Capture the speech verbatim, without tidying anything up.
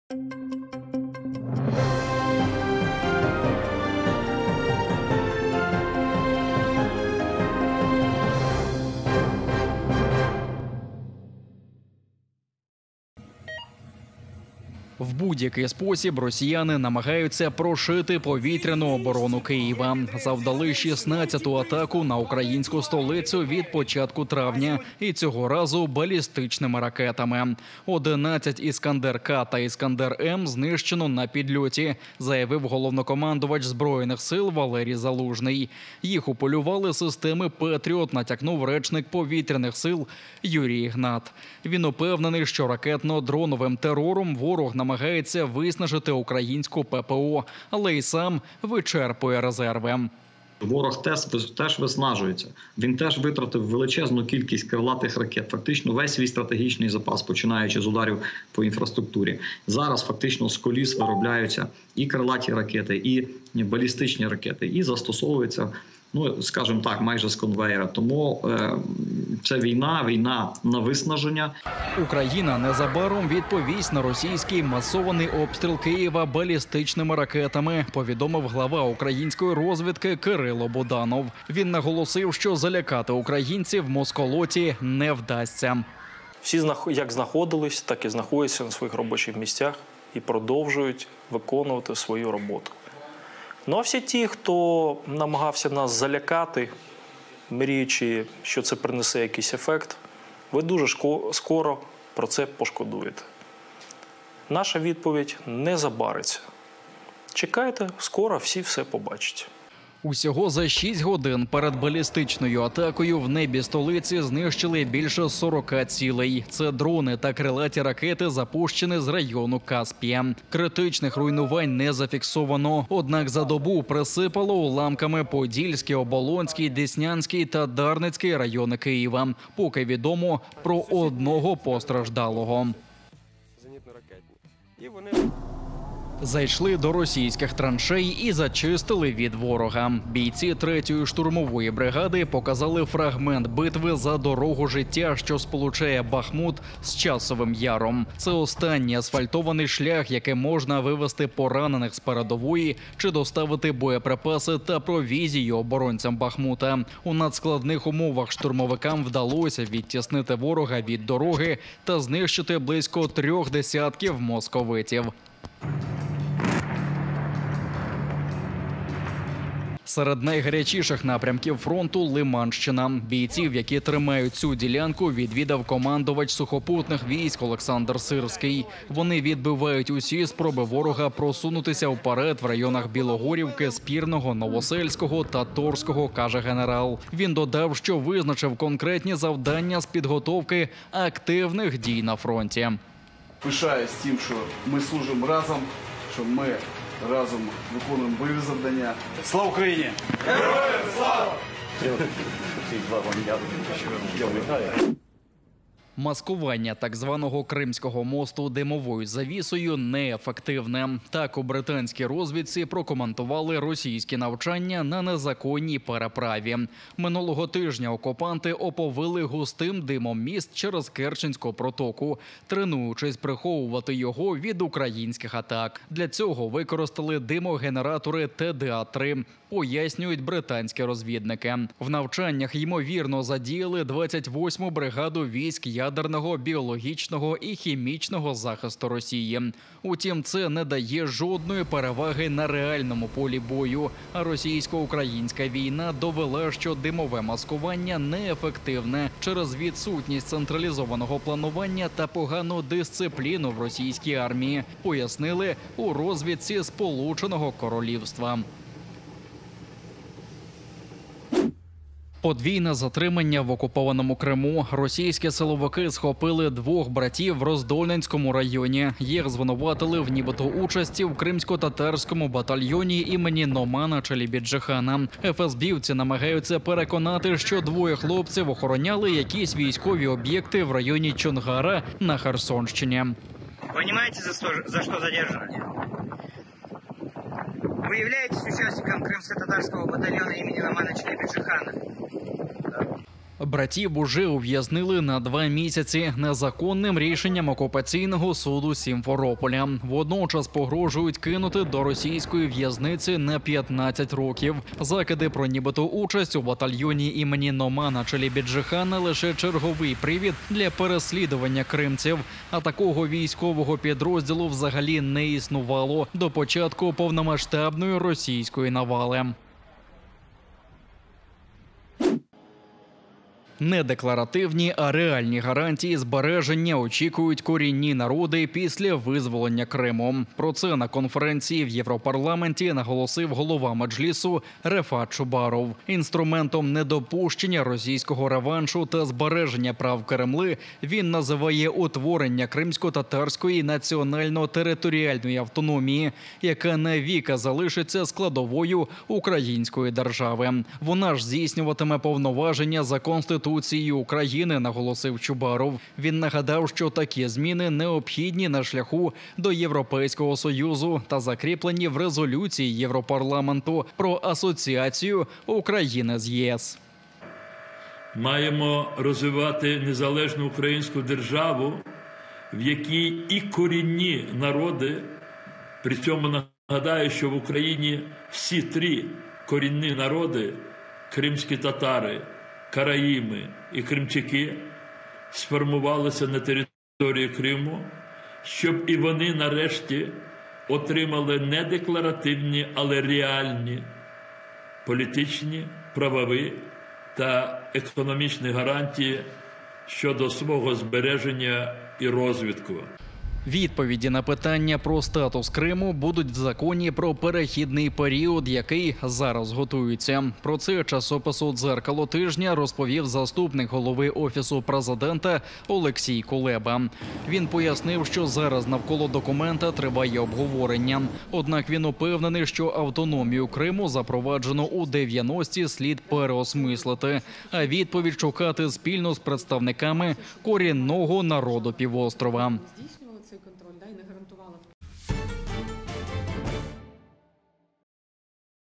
В будь-який спосіб росіяни намагаються прошити повітряну оборону Києва. Завдали шістнадцяту атаку на українську столицю від початку травня. І цього разу балістичними ракетами. одинадцять «Іскандер-К» та «Іскандер-М» знищено на підльоті, заявив головнокомандувач Збройних сил Валерій Залужний. Їх уполювали системи «Петріот», натякнув речник повітряних сил Юрій Ігнат. Він упевнений, що ракетно-дроновим терором ворог намагається намагається виснажити українську ППО, але й сам вичерпує резерви. Ворог теж, теж виснажується. Він теж витратив величезну кількість крилатих ракет. Фактично весь свій стратегічний запас, починаючи з ударів по інфраструктурі. Зараз фактично з коліс виробляються і крилаті ракети, і балістичні ракети, і застосовуються, ну, скажімо так, майже з конвеєра. Тому е, це війна, війна на виснаження. Україна незабаром відповість на російський масований обстріл Києва балістичними ракетами, повідомив глава української розвідки Кирило Буданов. Він наголосив, що залякати українців москолоті не вдасться. Всі як знаходились, так і знаходяться на своїх робочих місцях і продовжують виконувати свою роботу. Ну а всі ті, хто намагався нас залякати, мріючи, що це принесе якийсь ефект, ви дуже скоро про це пошкодуєте. Наша відповідь не забариться. Чекайте, скоро всі все побачать. Усього за шість годин перед балістичною атакою в небі столиці знищили більше сорока цілей. Це дрони та крилаті ракети, запущені з району Каспія. Критичних руйнувань не зафіксовано. Однак за добу присипало уламками Подільський, Оболонський, Деснянський та Дарницький райони Києва. Поки відомо про одного постраждалого. Зайшли до російських траншей і зачистили від ворога. Бійці третьої штурмової бригади показали фрагмент битви за дорогу життя, що сполучає Бахмут з Часовим Яром. Це останній асфальтований шлях, яким можна вивезти поранених з передової чи доставити боєприпаси та провізію оборонцям Бахмута. У надскладних умовах штурмовикам вдалося відтіснити ворога від дороги та знищити близько трьох десятків московитів. Серед найгарячіших напрямків фронту – Лиманщина. Бійців, які тримають цю ділянку, відвідав командувач сухопутних військ Олександр Сирський. Вони відбивають усі спроби ворога просунутися вперед в районах Білогорівки, Спірного, Новосельського та Торського, каже генерал. Він додав, що визначив конкретні завдання з підготовки активних дій на фронті. Пишаюсь тим, що ми служимо разом, що ми разом виконуємо бойові завдання. Слава Україні! Героям слава! Маскування так званого Кримського мосту димовою завісою неефективне. Так у британській розвідці прокоментували російські навчання на незаконній переправі. Минулого тижня окупанти оповили густим димом міст через Керченську протоку, тренуючись приховувати його від українських атак. Для цього використали димогенератори Т Д А три, пояснюють британські розвідники. В навчаннях, ймовірно, задіяли двадцять восьму бригаду військ ядерного, біологічного і хімічного захисту Росії. Утім, це не дає жодної переваги на реальному полі бою. А російсько-українська війна довела, що димове маскування неефективне через відсутність централізованого планування та погану дисципліну в російській армії, пояснили у розвідці Сполученого Королівства. Подвійне затримання в окупованому Криму. Російські силовики схопили двох братів в Роздольненському районі. Їх звинуватили в нібито участі в кримсько-татарському батальйоні імені Номана Челібіджихана. еф ес бівці намагаються переконати, що двоє хлопців охороняли якісь військові об'єкти в районі Чонгара на Херсонщині. Понимаете, за что, за что задержаны? Вы являетесь участником крымско-татарского батальона имени Номана Челебиджихана? Братів уже ув'язнили на два місяці незаконним рішенням окупаційного суду Сімферополя. Водночас погрожують кинути до російської в'язниці на п'ятнадцять років. Закиди про нібито участь у батальйоні імені Номана Челібіджихана – лише черговий привід для переслідування кримців. А такого військового підрозділу взагалі не існувало до початку повномасштабної російської навали. Не декларативні, а реальні гарантії збереження очікують корінні народи після визволення Криму. Про це на конференції в Європарламенті наголосив голова Меджлісу Рефат Чубаров. Інструментом недопущення російського реваншу та збереження прав Кремли він називає утворення кримсько-татарської національно-територіальної автономії, яка навіки залишиться складовою української держави. Вона ж здійснюватиме повноваження за Конституцією України, наголосив Чубаров. Він нагадав, що такі зміни необхідні на шляху до Європейського Союзу та закріплені в резолюції Європарламенту про асоціацію України з ЄС. Маємо розвивати незалежну українську державу, в якій і корінні народи, при цьому нагадаю, що в Україні всі три корінні народи – кримські татари, караїми і кримчаки – сформувалися на території Криму, щоб і вони нарешті отримали не декларативні, але реальні політичні, правові та економічні гарантії щодо свого збереження і розвитку. Відповіді на питання про статус Криму будуть в законі про перехідний період, який зараз готується. Про це часопису «Дзеркало тижня» розповів заступник голови Офісу президента Олексій Кулеба. Він пояснив, що зараз навколо документа триває обговорення. Однак він упевнений, що автономію Криму, запроваджену у дев'яності, слід переосмислити, а відповідь шукати спільно з представниками корінного народу півострова. Цей контроль, да, і не гарантувала